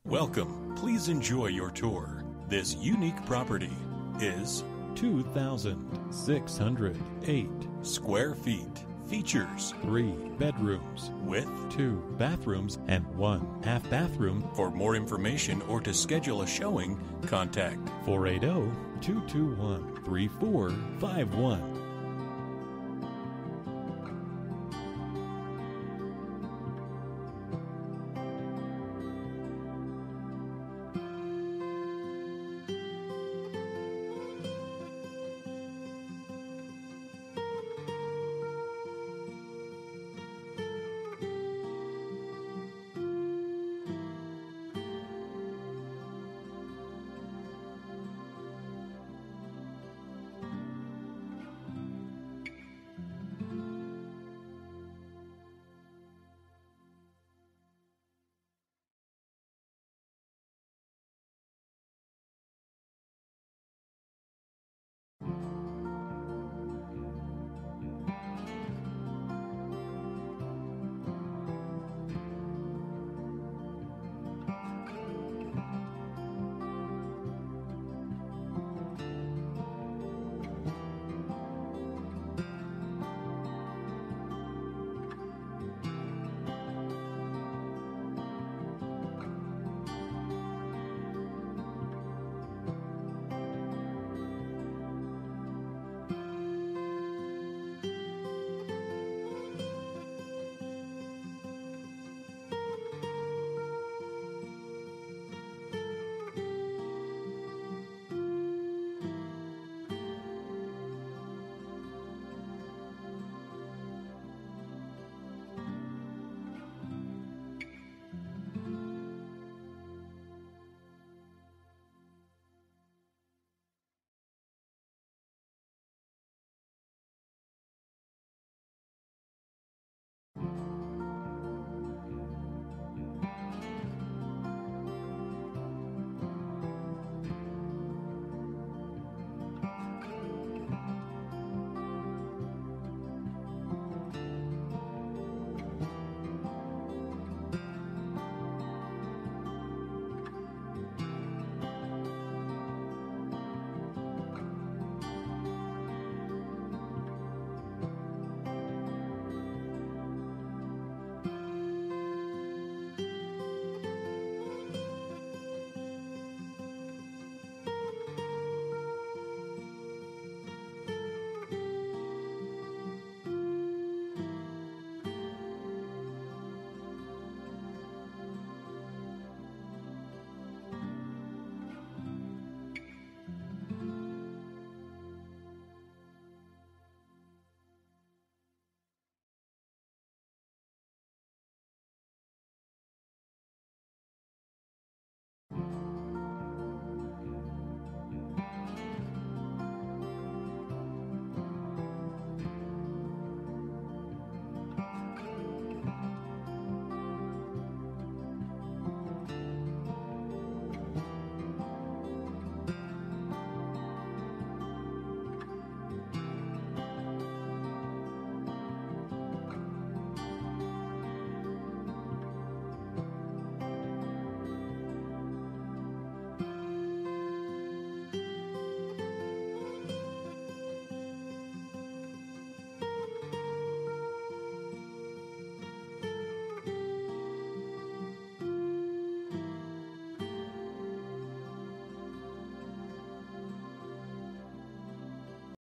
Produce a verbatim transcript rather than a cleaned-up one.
Welcome. Please enjoy your tour. This unique property is two thousand six hundred eight square feet. Features three bedrooms with two bathrooms and one half bathroom. For more information or to schedule a showing, contact four eight zero, two two one, three four five one.